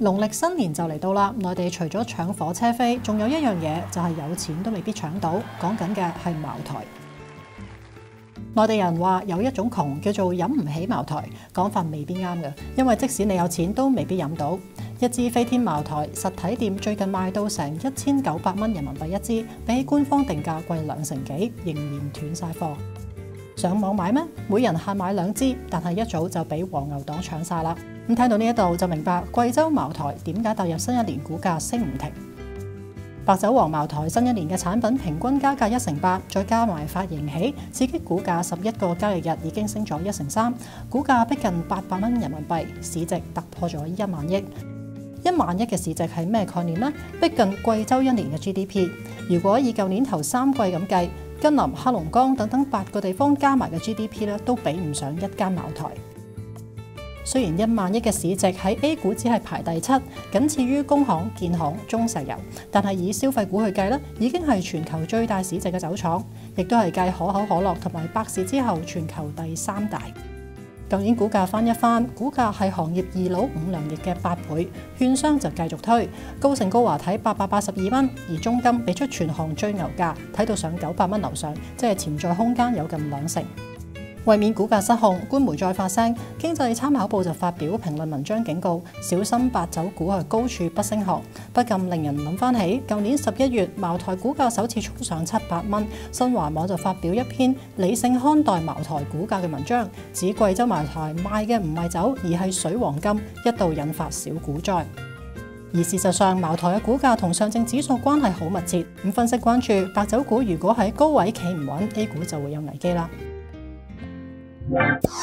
農曆新年就嚟到啦，內地除咗搶火車飛，仲有一樣嘢就係有錢都未必搶到，講緊嘅係茅台。內地人話有一種窮叫做飲唔起茅台，講法未必啱嘅，因為即使你有錢都未必飲到。一支飛天茅台實體店最近賣到成1900蚊人民幣一支，比起官方定價貴2成幾，仍然斷晒貨。上網買咩？每人限買2支，但係一早就俾黃牛黨搶晒啦。咁睇到呢一度就明白貴州茅台點解踏入新一年股價升唔停。白酒王茅台新一年嘅產品平均加價1成8，再加埋發盈喜，刺激股價11個交易日已經升咗1成3，股價逼近800蚊人民幣，市值突破咗1萬億。1萬億嘅市值係咩概念呢？逼近貴州一年嘅 GDP。如果以舊年頭3季咁計，吉林、黑龍江等等8個地方加埋嘅 GDP 咧，都比唔上一間茅台。雖然1萬億嘅市值喺 A 股只係排第7，僅次於工行、建行、中石油，但係以消費股去計咧，已經係全球最大市值嘅酒廠，亦都係繼可口可樂同埋百事之後全球第3大。舊年股價翻一番，股價係行業2佬5糧液嘅8倍，券商就繼續推，高盛高華睇882蚊，而中金俾出全行最牛價，睇到上900蚊樓上，即係潛在空間有近2成。為免股價失控，官媒再發聲，經濟參考報就發表評論文章警告，小心白酒股係高處不勝寒，不禁令人諗翻起舊年11月茅台股價首次衝上700蚊，新華網就發表一篇理性看待茅台股價嘅文章，指貴州茅台賣嘅唔係酒，而係水黃金，一度引發小股災。而事實上，茅台嘅股價同上證指數關係好密切，咁分析關注白酒股如果喺高位企唔穩，A 股就會有危機啦。